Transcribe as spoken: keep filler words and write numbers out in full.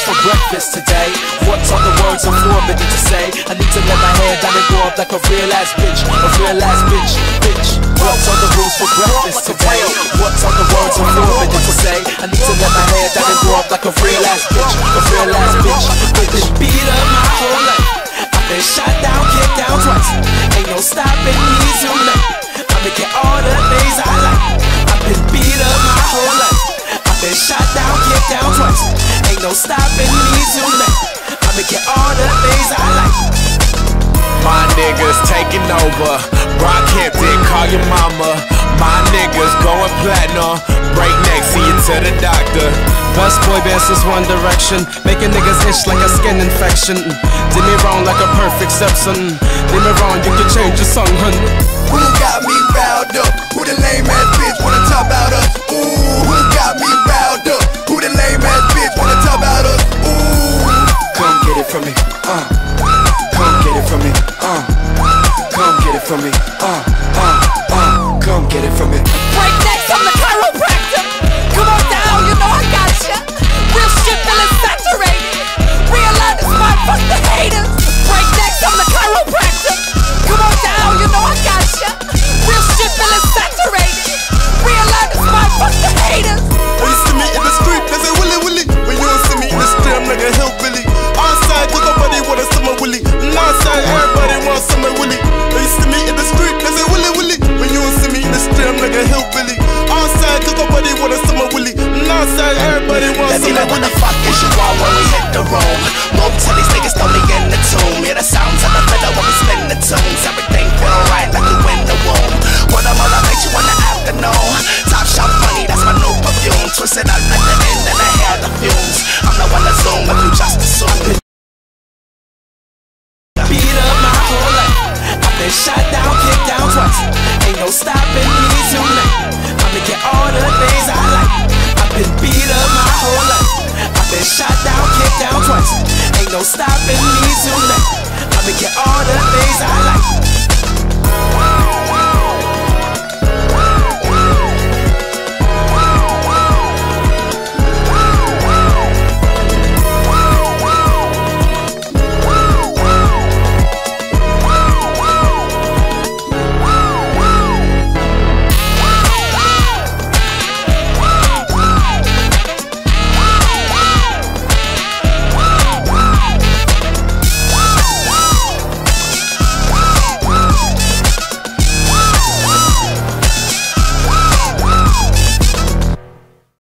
for breakfast today? What's on the words I'm forbidden to say? I need to let my hair down and grow up like a real ass bitch. A real ass bitch, bitch. What's on the rules for breakfast today? What's on the words I'm forbidden to say? I need to let my hair down and grow up like a real ass bitch. A real ass bitch. I've been beat up my whole life. I've been shot down, kicked down twice. Ain't no stopping me tonight. I'm making all the things I like. I've been beat up my whole life. I've been shot down, kicked down twice. Ain't no stopping me tonight. I'm making all the things I like. My niggas taking over. Brockhampton, call your mama. My niggas going platinum. Break neck, see you to the doctor. Best boy band since One Direction, making niggas itch like a skin infection. Did me wrong like a perfect stepson. Did me wrong, you can change your song, hun. Who got me riled up? Who the lame ass bitch wanna top out us? Ooh,